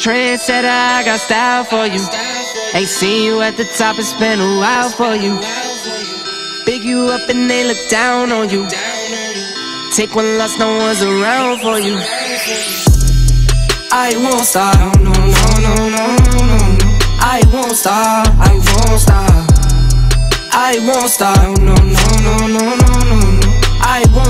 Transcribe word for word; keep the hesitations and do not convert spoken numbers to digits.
trendsetter, I got style for you. Ain't seen you at the top, it's been a while for you. Big you up and they look down on you. Take one loss, no one's around for you. I won't stop, no, no, no, no, no, no. I won't stop, I won't stop. I won't stop, no, no, no, no, no, no. I won't